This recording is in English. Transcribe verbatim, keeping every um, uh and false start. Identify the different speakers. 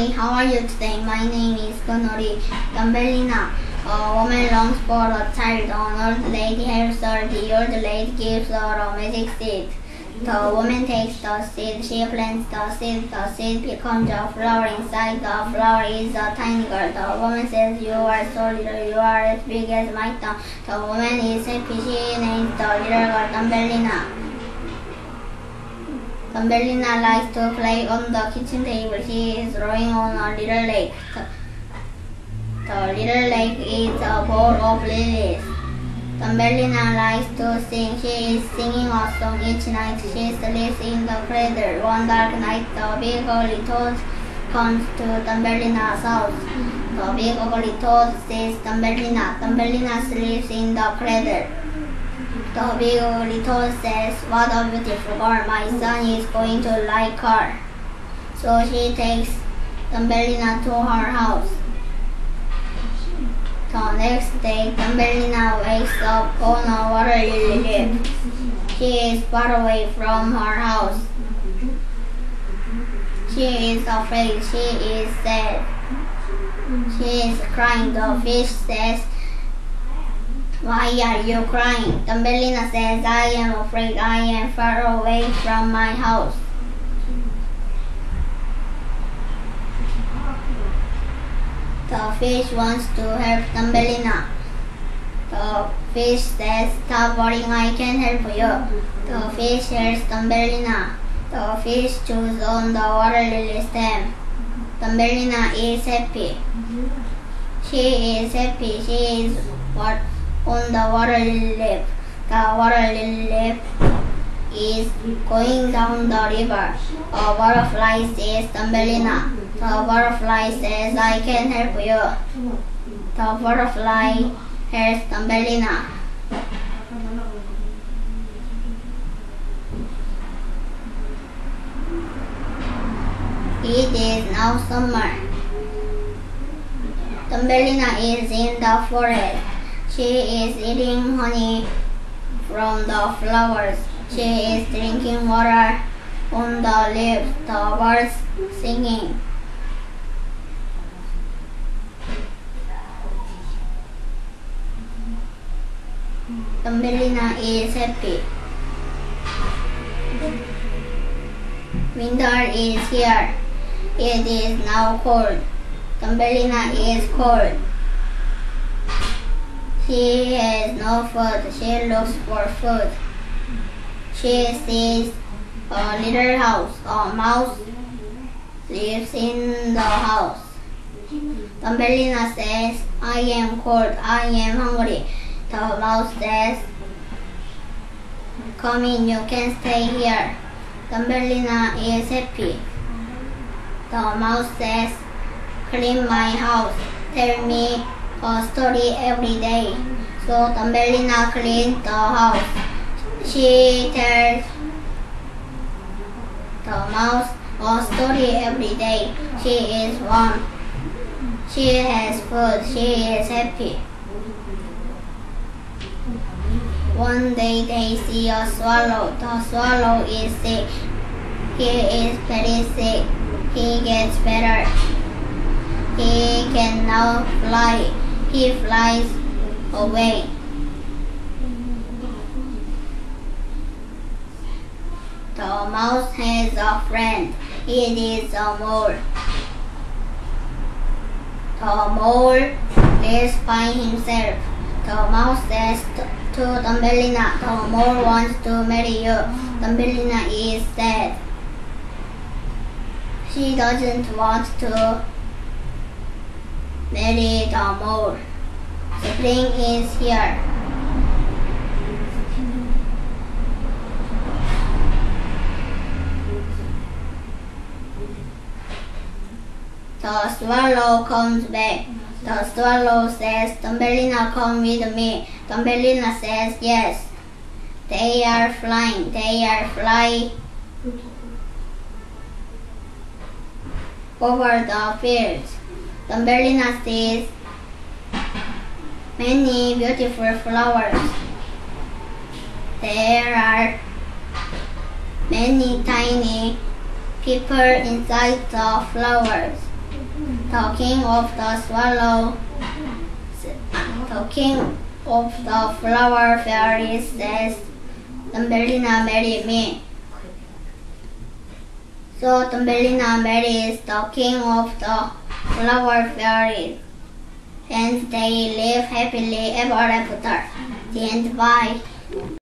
Speaker 1: How are you today? My name is Gonori Tambellina. A woman longs for a child. An old lady has thirty. The old lady gives her a magic seed. The woman takes the seed. She plants the seed. The seed becomes a flower. Inside the flower is a tiny girl. The woman says, "You are so little. You are as big as my thumb." The woman is happy. She names the little girl Tambellina. Tambellina likes to play on the kitchen table. She is rowing on a little lake. The, the little lake is a bowl of lilies. Tambellina likes to sing. She is singing a song each night. She sleeps in the cradle. One dark night, the big ugly toad comes to Tambellina's house. The big ugly toad says, "Tambellina." Tambellina sleeps in the cradle. The big ugly toad says, "What a beautiful girl, my son is going to like her." So she takes Tambellina to her house. The next day, Tambellina wakes up on a water lily leaf. She is far away from her house. She is afraid. She is sad. She is crying. The fish says, "Why are you crying?" Tambellina says, "I am afraid. I am far away from my house." The fish wants to help Tambellina. The fish says, "Stop worrying, I can help you." The fish helps Tambellina. The fish chews on the water lily stem. Tambellina is happy. She is happy. She is what? On the water lily leaf. The water lily leaf is going down the river. A butterfly says, "Tambellina." The butterfly says, "I can help you." The butterfly helps Tambellina. It is now summer. Tambellina is in the forest. She is eating honey from the flowers. She is drinking water on the leaves. The birds singing. Tambellina is happy. Winter is here. It is now cold. Tambellina is cold. She has no food. She looks for food. She sees a little house. A mouse lives in the house. Tambellina says, "I am cold. I am hungry." The mouse says, "Come in, you can stay here." Tambellina is happy. The mouse says, "Clean my house. Tell me a story every day." So Tambellina cleans the house. She tells the mouse a story every day. She is warm. She has food. She is happy. One day they see a swallow. The swallow is sick. He is very sick. He gets better. He can now fly. He flies away. The mouse has a friend. It is a mole. The mole lives by himself. The mouse says to Tambellina, "The mole wants to marry you." Tambellina is sad. She doesn't want to marry the mole. Spring is here. The swallow comes back. The swallow says, "Tambellina, come with me." Tambellina says, "Yes." They are flying. They are flying over the fields. Tambellina sees many beautiful flowers. There are many tiny people inside the flowers. The king of the swallow, the king of the flower fairies says, Thumbelina marry me. So Thumbelina marries the king of the flower fairies, and they live happily ever after. The end. Bye.